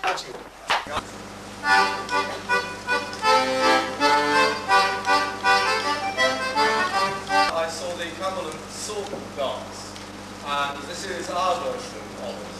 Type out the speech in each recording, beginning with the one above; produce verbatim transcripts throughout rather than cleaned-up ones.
I saw the Cumberland Salt Dance, and this is our version of it.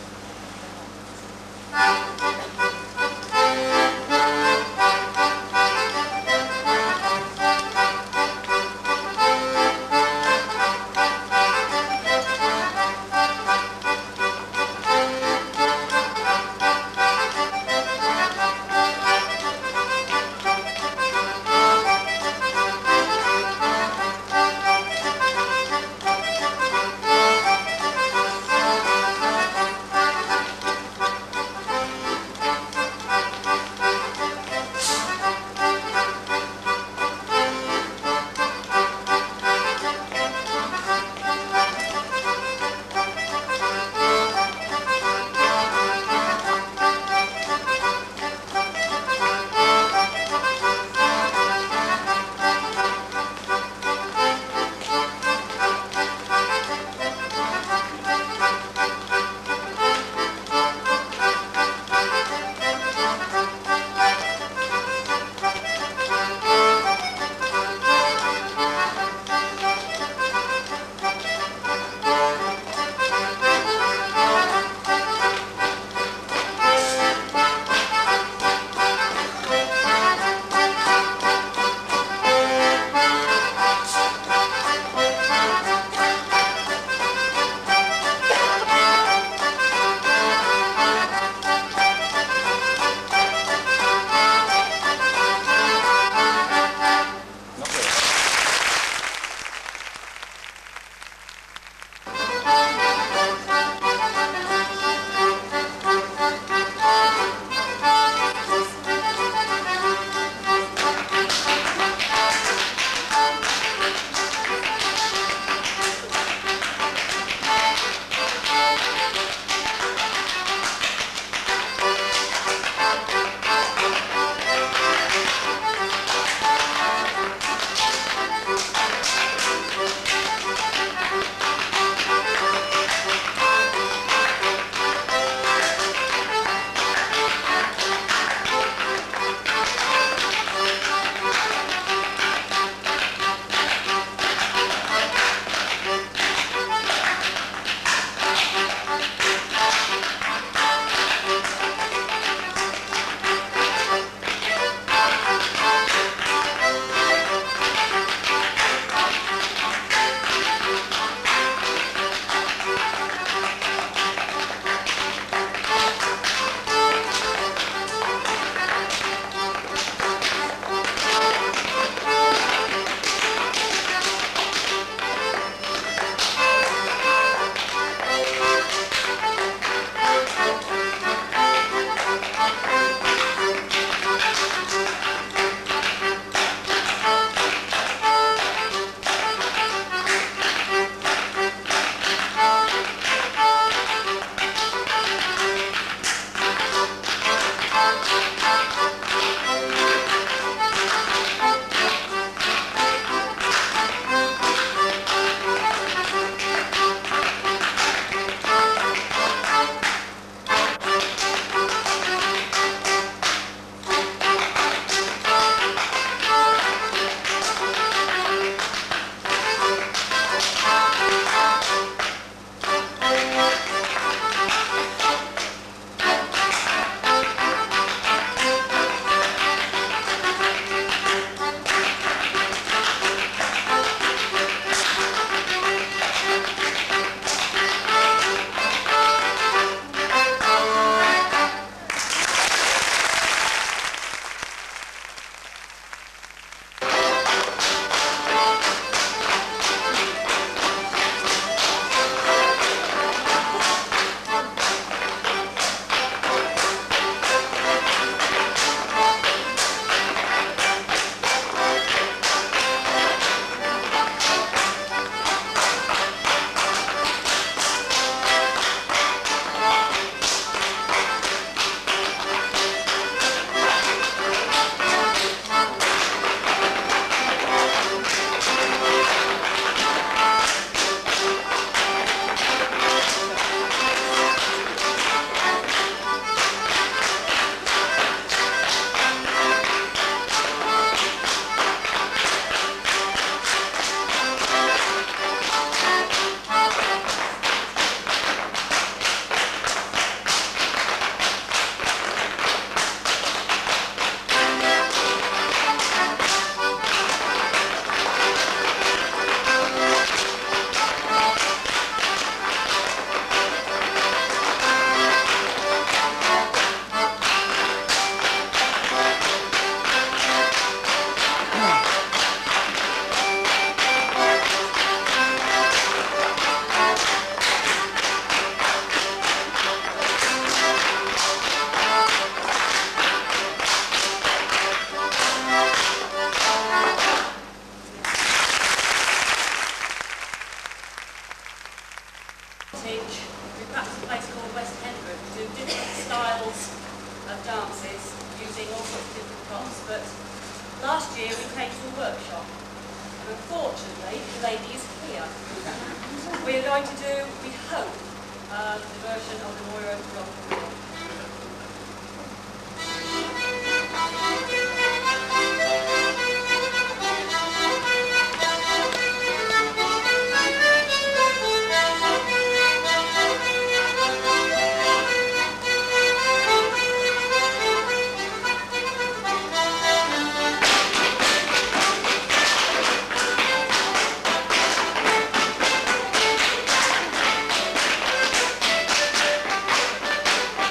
dances using all sorts of different props, but last year we came to a workshop, and unfortunately the lady is here. We are going to do, we hope, uh, the version of the Moira Rock and Roll. Thank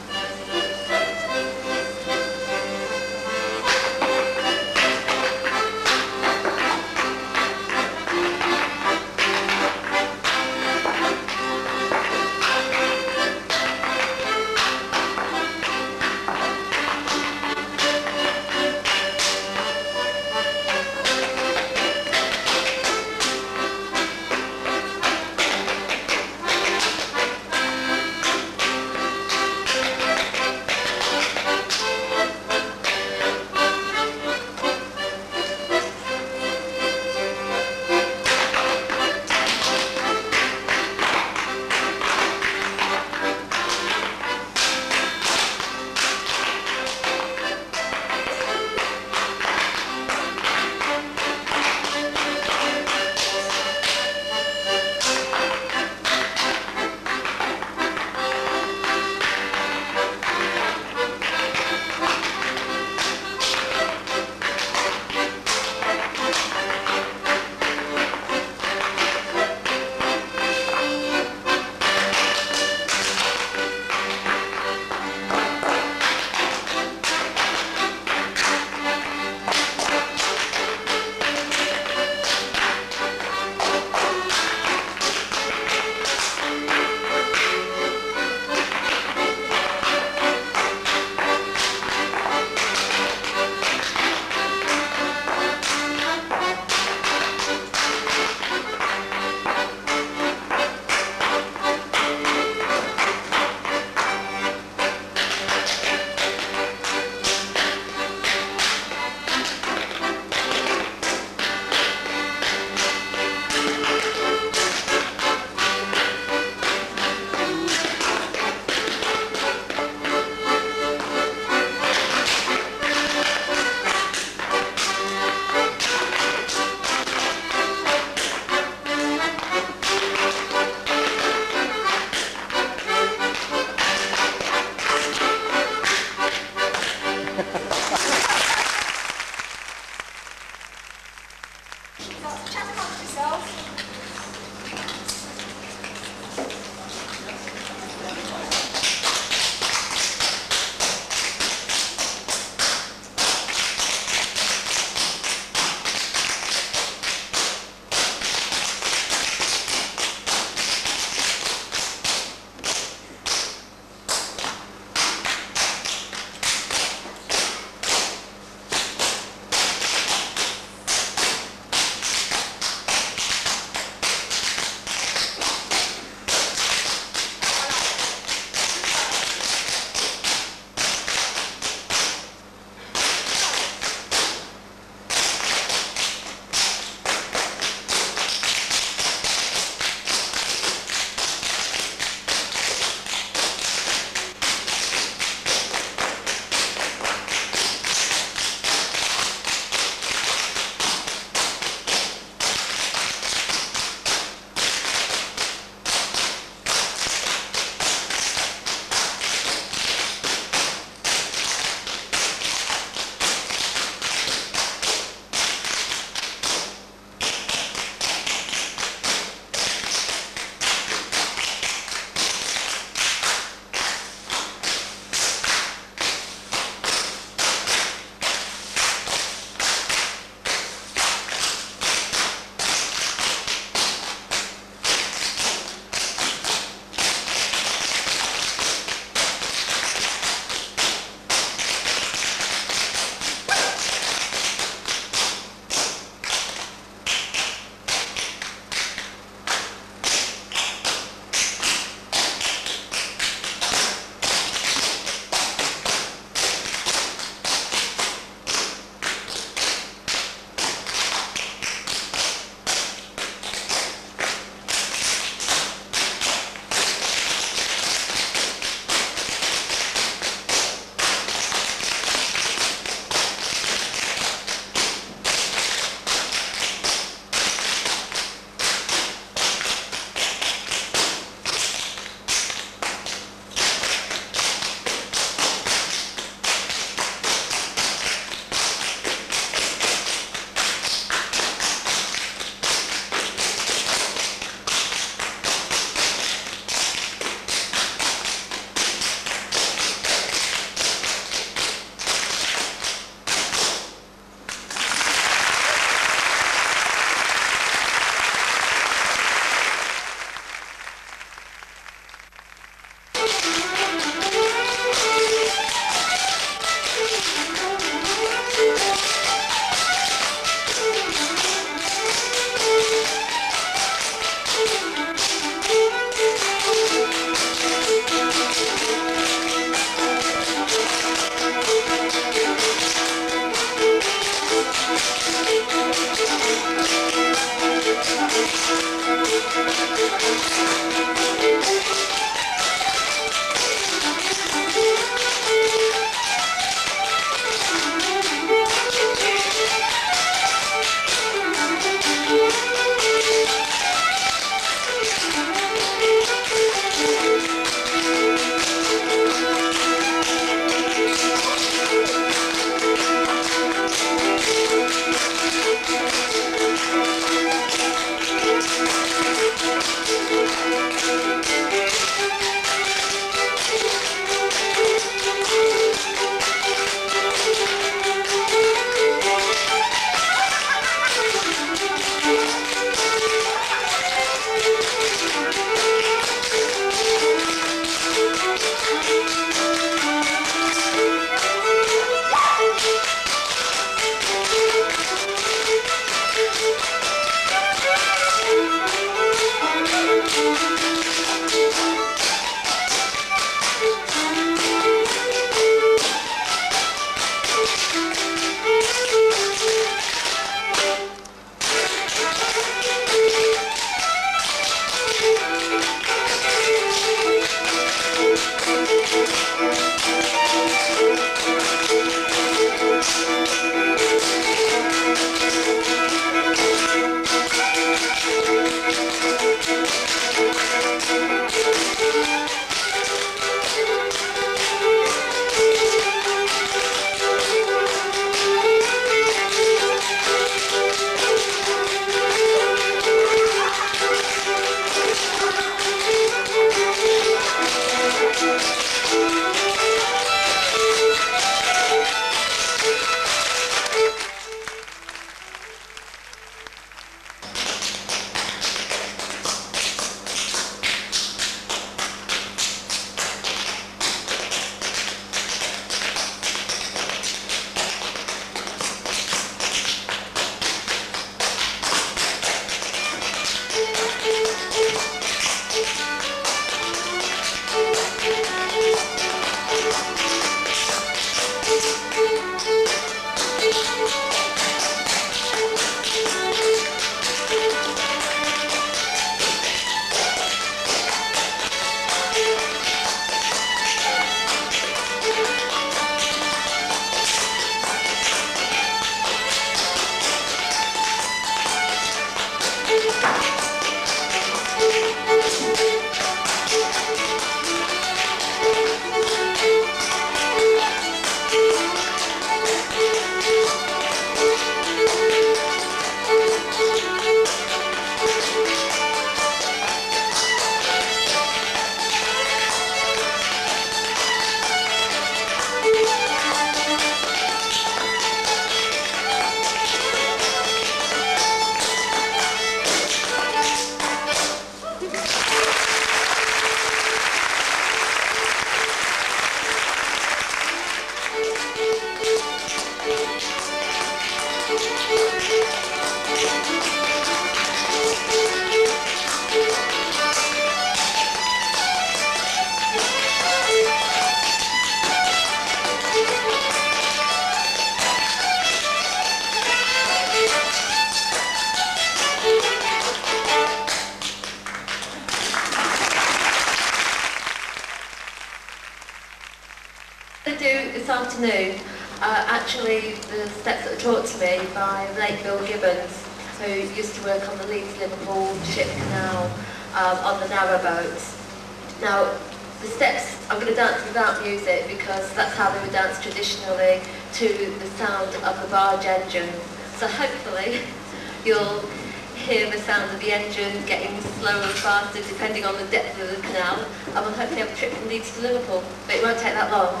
This afternoon, uh, actually the steps that were taught to me by late Bill Gibbon, who used to work on the Leeds and Liverpool Canal um, on the narrow boats. Now, the steps, I'm going to dance without music because that's how they were danced traditionally to the sound of the barge engine. So hopefully you'll hear the sound of the engine getting slower and faster depending on the depth of the canal, and we'll hopefully have a trip from Leeds to Liverpool, but it won't take that long.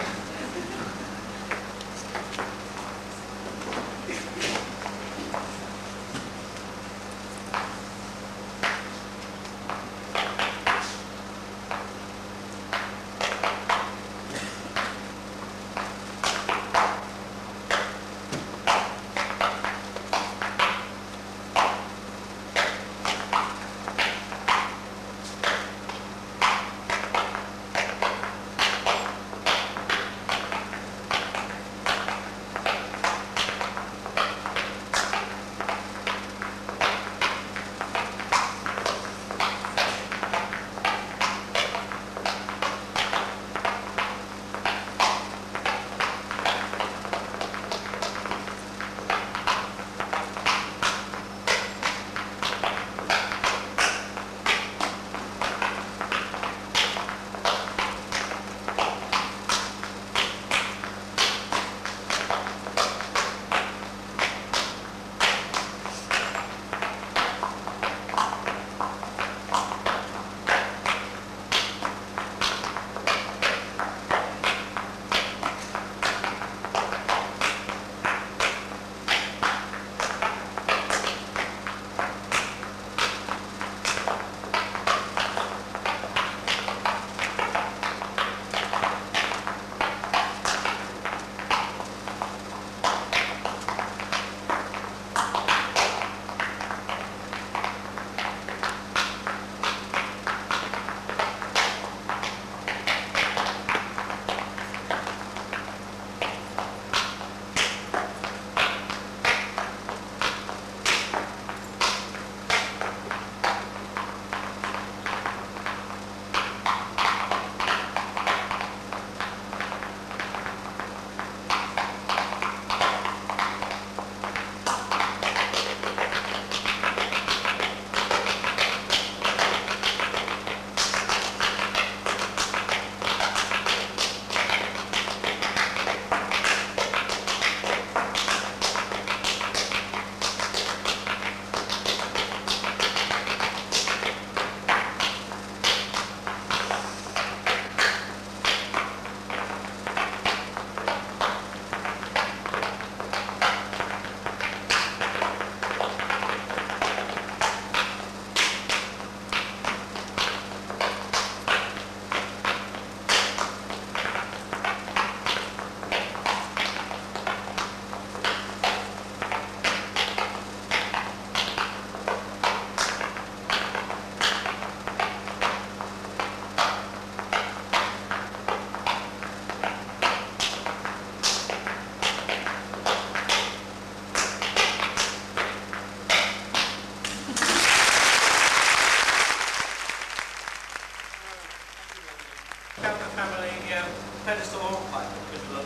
Pedestal Hornpipe, good luck.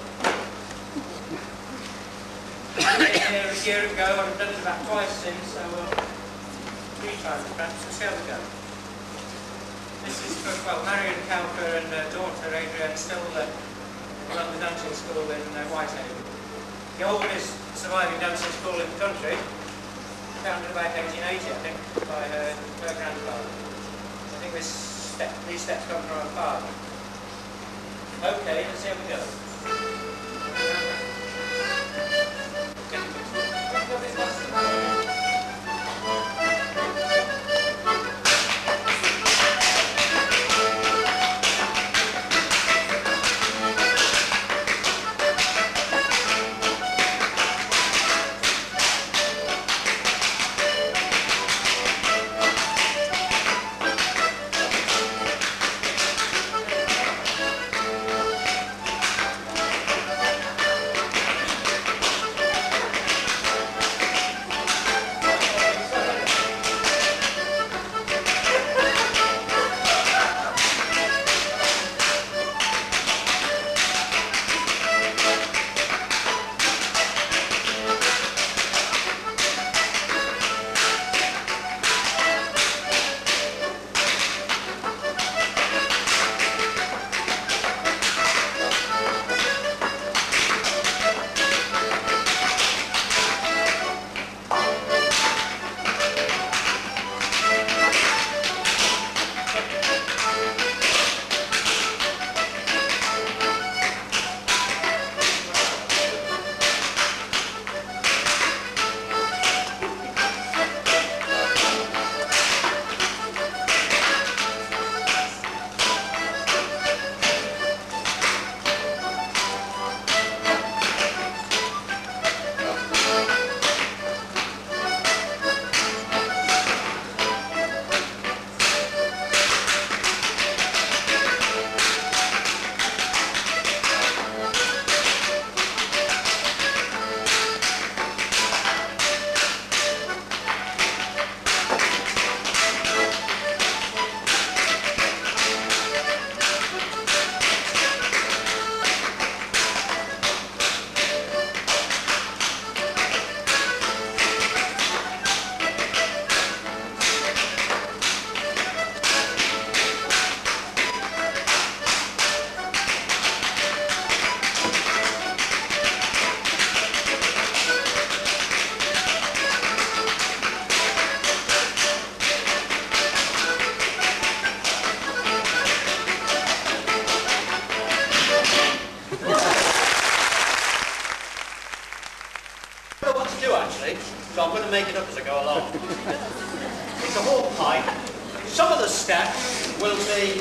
I did it here a year ago, I've done it about twice since, so uh, three times perhaps. Let's see how we go. This is for, well, Marion, Cowper and uh, daughter Adrian still uh, run the dancing school in uh, Whitehaven. The oldest surviving dancing school in the country, founded about eighteen eighty, I think, by her, her grandfather. I think this step, these steps come from her father. Okay, let's see how we go. So I'm going to make it up as I go along. It's a hornpipe. Some of the steps will be,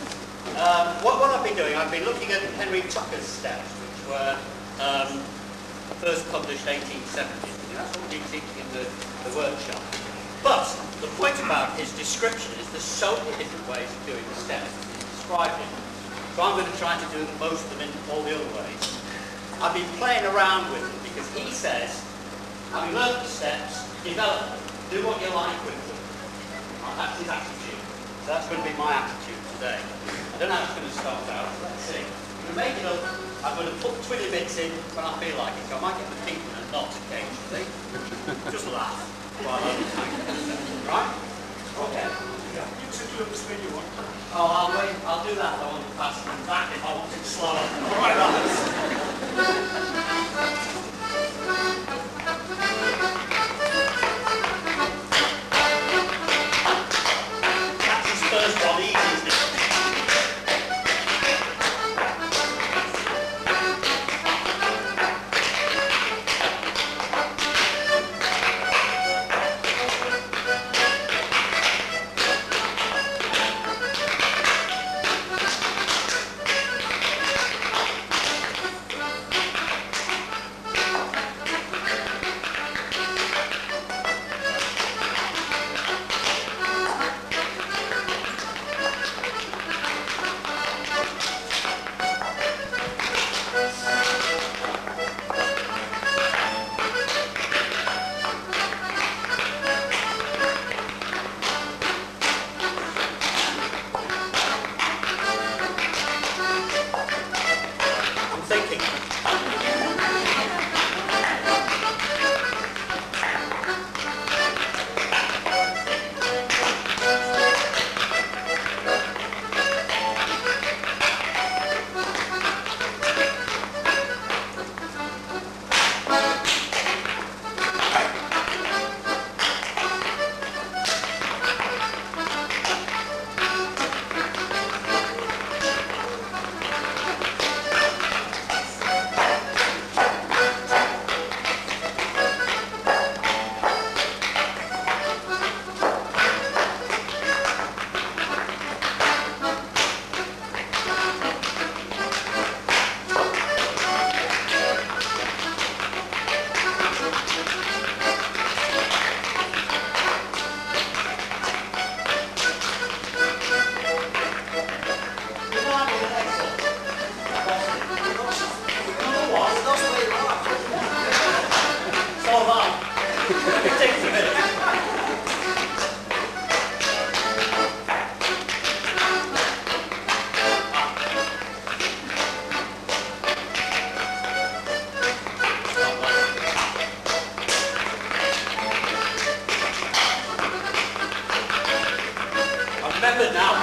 um, what, what I've been doing, I've been looking at Henry Tucker's steps, which were um, first published eighteen seventy. That's what we've been teaching in the, the workshop. But the point about his description is there's so many different ways of doing the steps and describing. So I'm going to try to do most of them in all the other ways. I've been playing around with them because he says, having learned the steps, develop them, do what you like with them. Well, that's his attitude. So that's going to be my attitude today. I don't know how it's going to start out. Let's see. I'm going to make it up. I'm going to put twiddly bits in when I feel like it. So I might get the pink and a knot occasionally. Just laugh while I'm right? Okay. You said you understand you want. Oh, I'll wait. I'll do that if I want it fast and back if I want it slower. All right, lads. That's his first one, easy, isn't it? remembered now.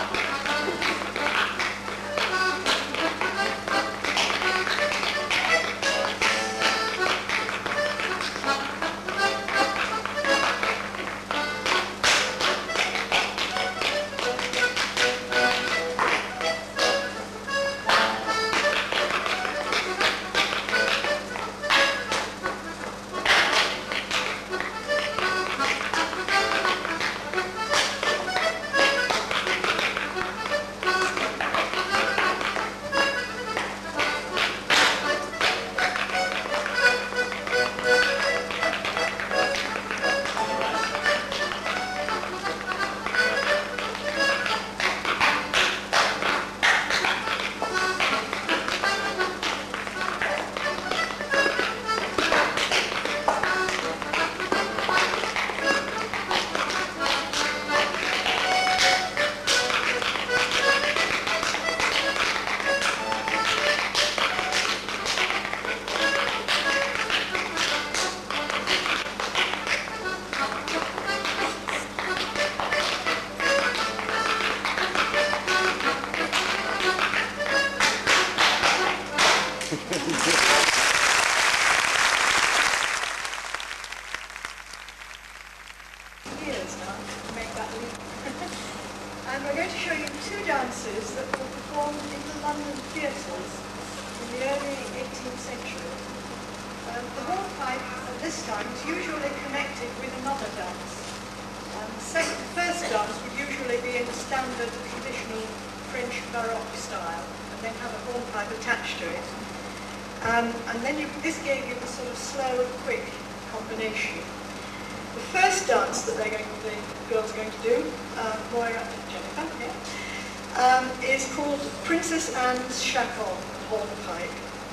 Hornpipe.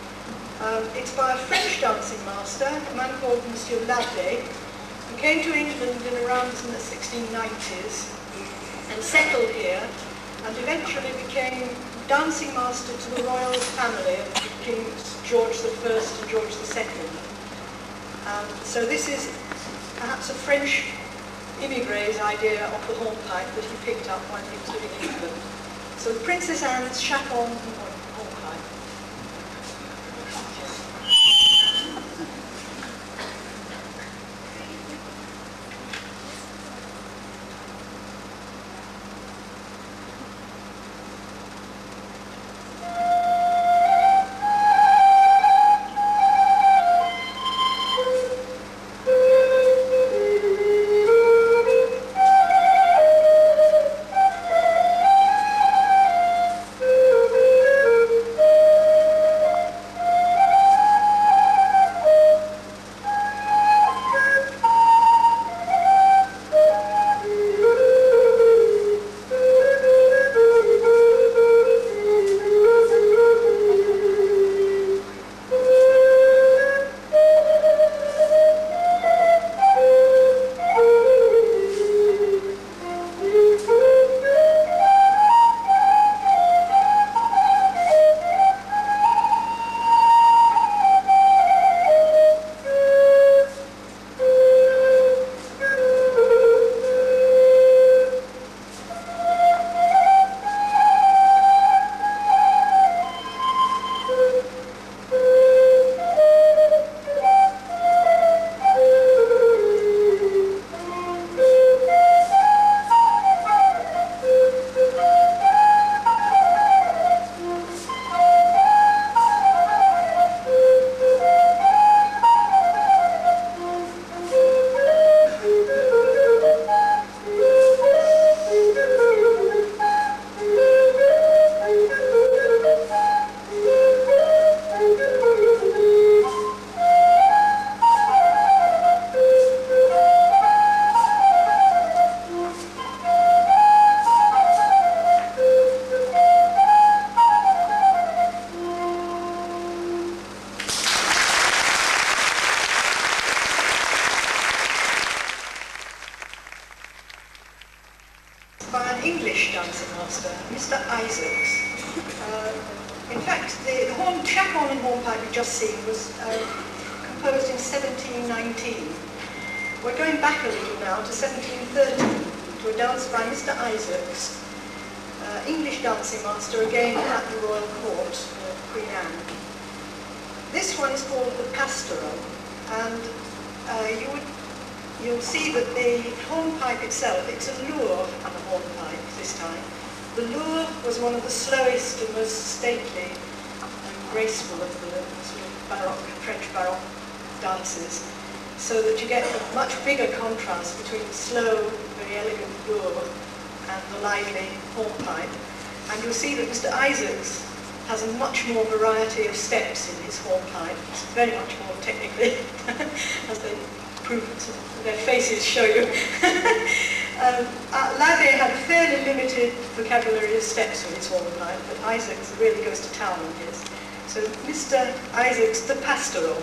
Um, it's by a French dancing master, a man called Monsieur Labde, who came to England in around the sixteen nineties and settled here and eventually became dancing master to the royal family of Kings George the First and George the Second. Um, so this is perhaps a French immigre's idea of the hornpipe that he picked up while he was living in England. So the Princess Anne's Chaperon hornpipe. uh, English dancing master, again at the Royal Court, uh, Queen Anne. This one is called the Pastoral, and uh, you would, you'll see that the hornpipe itself, it's a lure and a hornpipe this time. The lure was one of the slowest and most stately and graceful of the sort of Baroque, French Baroque dances, so that you get a much bigger contrast between the slow, very elegant lure and the lively hornpipe. And you'll see that Mister Isaacs has a much more variety of steps in his hornpipe. It's very much more technically, as they prove, their faces show you. um, uh, Lavey had a fairly limited vocabulary of steps for his hornpipe, but Isaacs really goes to town on his. So Mister Isaacs, the Pastoral.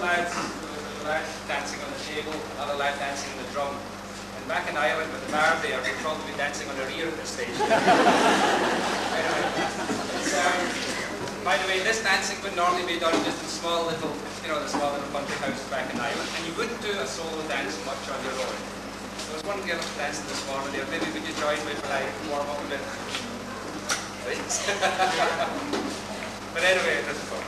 lads, there was a lad dancing on the table, another lad dancing on the drum. And back in Ireland with the bar there, we'd probably be dancing on the rear of the stage. Anyway, it's, um, by the way, this dancing would normally be done just in small little, you know, the small little country houses back in Ireland, and you wouldn't do a solo dance much on your own. There was one girl dancing this morning there. Maybe would you join me when I warm up a bit? But anyway, it was fun.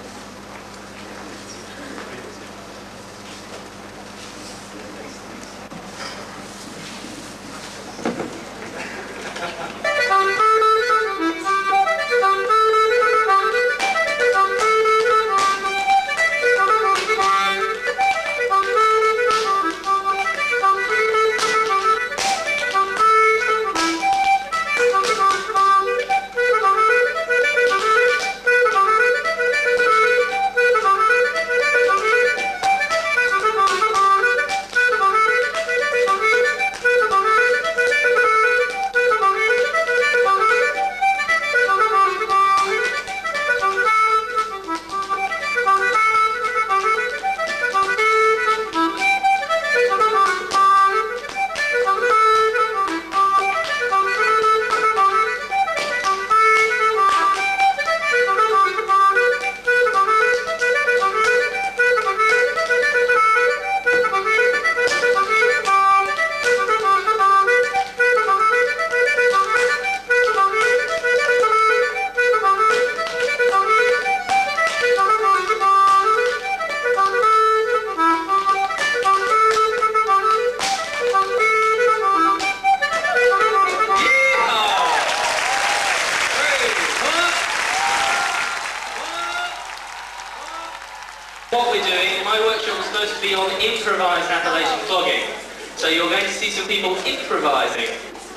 What we're doing in my workshop is supposed to be on improvised Appalachian clogging. So you're going to see some people improvising.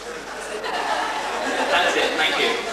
That's it, thank you.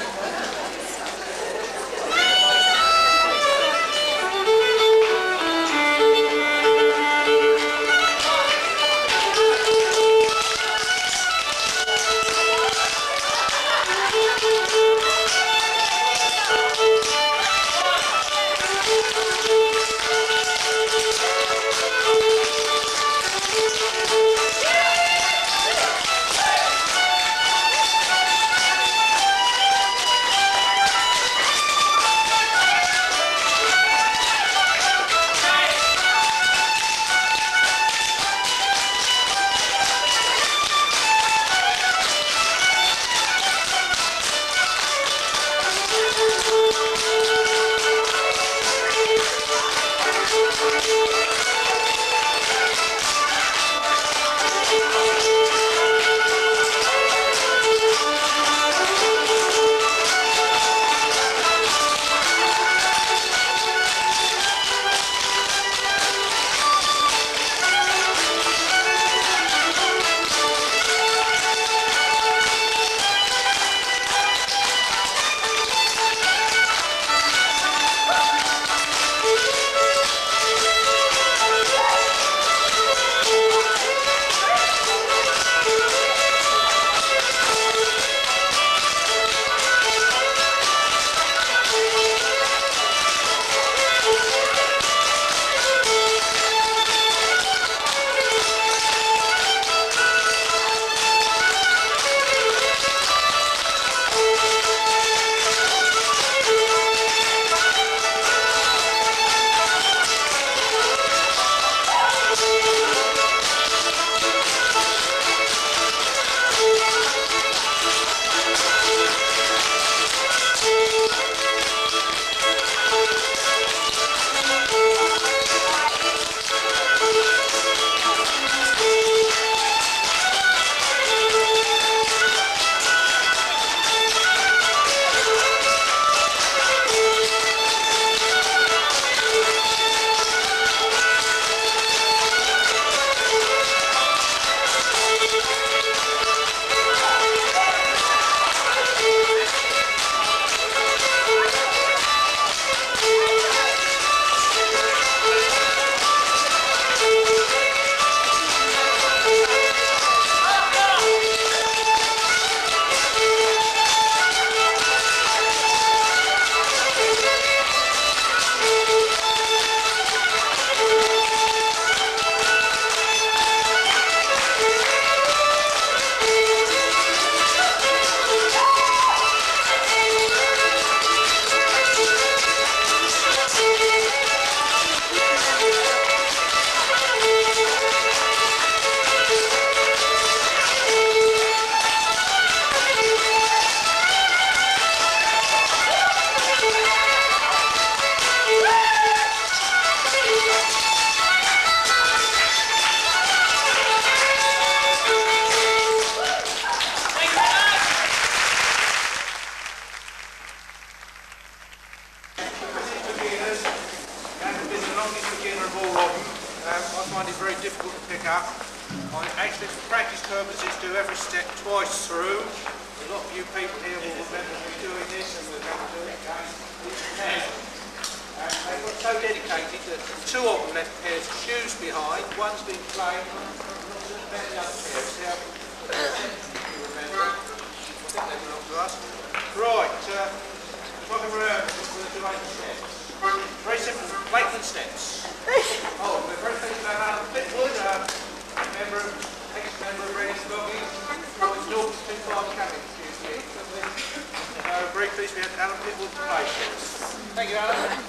longest beginner of all of them. Um, I find it very difficult to pick up. I actually, for practice purposes, do every step twice through. A lot of you people here will remember me doing this, and we're going to do it again each pair. And they got so dedicated that two of them left pairs of shoes behind. One's been playing, better the other pair. See how you remember? I think they belong to us. Right, uh, if I can remember, we're going to do eight steps. Very simple, Lakeland steps. Oh, we're very pleased about Alan Pitwood, uh, member of, ex-member of Reading Clogging. Oh, it's North too far to come in, excuse me. Uh, very pleased we had Alan Pitwood to play for us. Thank you, Alan.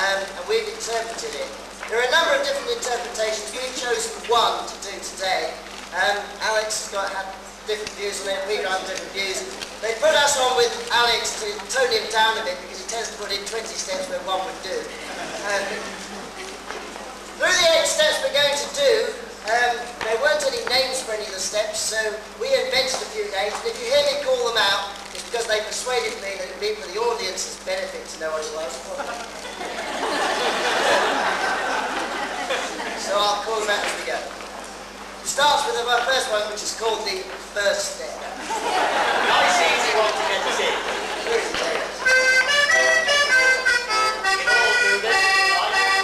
um, and we've interpreted it. There are a number of different interpretations. We've chosen one to do today. Um, Alex has got, had different views on it, we've got different views. They put us on with Alex to tone him down a bit because he tends to put in twenty steps where one would do. Um, through the eight steps we're going to do, um, there weren't any names for any of the steps, so we invented a few names, and if you hear me call them out, it's because they persuaded me that it would be for the audience's benefit to know what it was. So I'll call them out as we go. It starts with the first one, which is called the first step. Nice easy one to get us in. Here's the tape. We can all do this, right?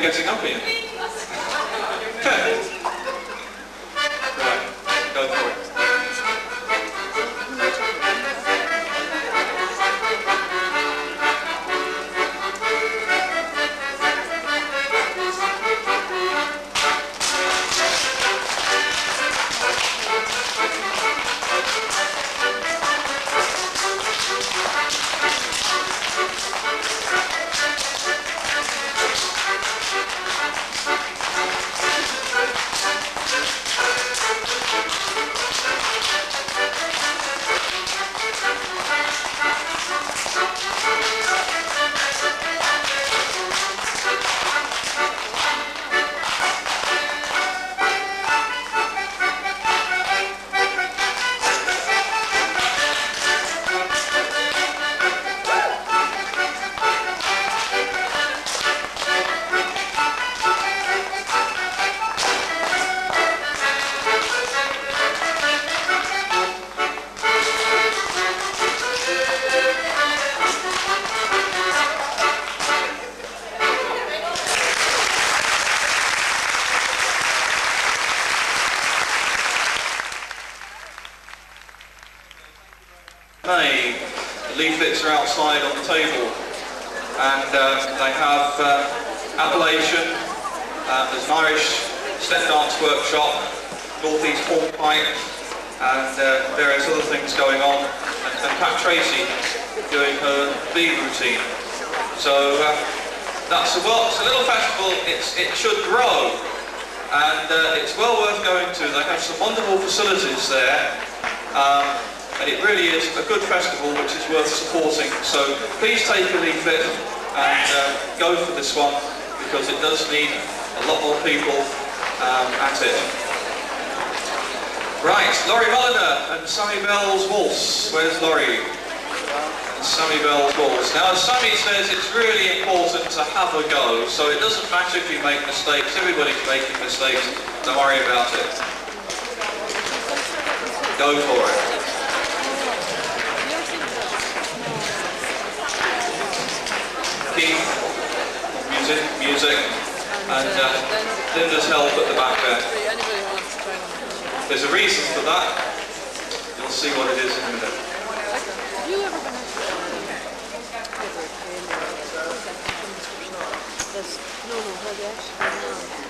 getting up here. Right, go for it. Leaflets are outside on the table, and uh, they have uh, Appalachian, uh, there's an Irish step dance workshop, Northeast Hornpipe, and uh, various other things going on, and, and Pat Tracy doing her bead routine. So uh, that's a, well, it's a little festival. It's, it should grow, and uh, it's well worth going to. They have some wonderful facilities there. Um, And it really is a good festival which is worth supporting. So please take a leaflet and uh, go for this one, because it does need a lot more people um, at it. Right, Laurie Mulliner and Sammy Bell's Waltz. Where's Laurie? And Sammy Bell's Waltz. Now, as Sammy says, it's really important to have a go. So it doesn't matter if you make mistakes. Everybody's making mistakes. Don't worry about it. Go for it. Keith, music, music, and uh, Linda's help at the back there. There's a reason for that. You'll see what it is in a minute. Have you ever been no, no, have you actually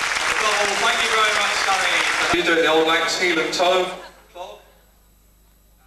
You do the old Lanks heel and toe. Clog.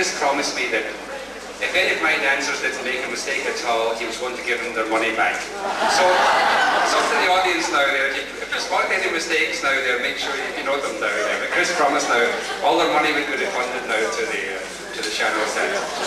Chris promised me that if any of my dancers didn't make a mistake at all, he was going to give them their money back. So, it's up to the audience now there. If there's any mistakes now there, make sure you note them down there. But Chris promised now, all their money would be refunded now to the uh, to the channel set.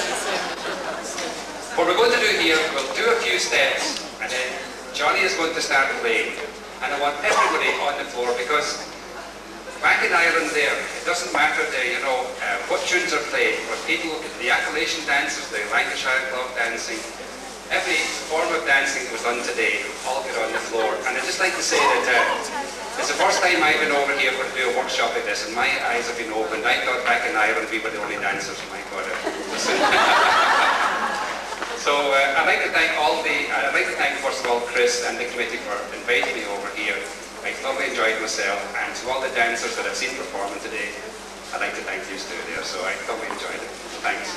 What we're going to do here, we'll do a few steps, and then Johnny is going to start playing. And I want everybody on the floor, because back in Ireland there, it doesn't matter there, you know, uh, what tunes are played, but people, the Appalachian dances, the Lancashire Clog dancing, every form of dancing was done today, all get on the floor. And I'd just like to say that uh, it's the first time I've been over here for to do a workshop like this, and my eyes have been opened. I thought back in Ireland we were the only dancers, my God. Listen. So uh, I'd like to thank all the, uh, I'd like to thank first of all Chris and the committee for inviting me over here. I thoroughly enjoyed myself, and to all the dancers that I've seen performing today, I'd like to thank you too there, so I thoroughly enjoyed it. Thanks.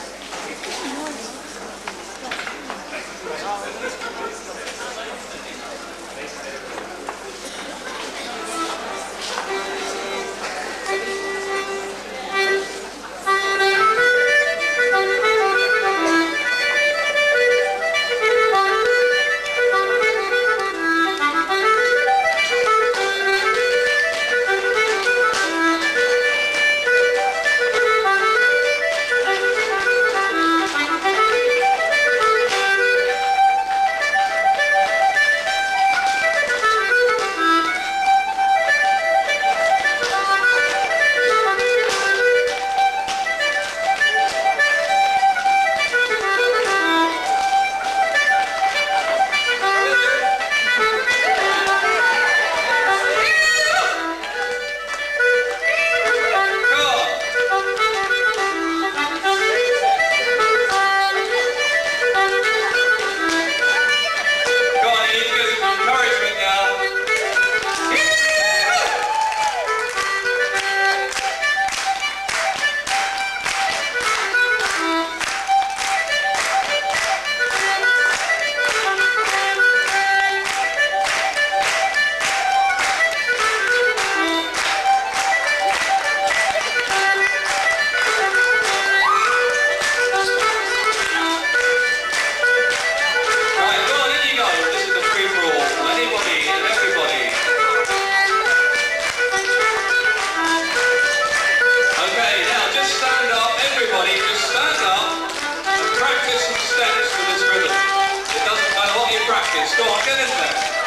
Go on, get in there.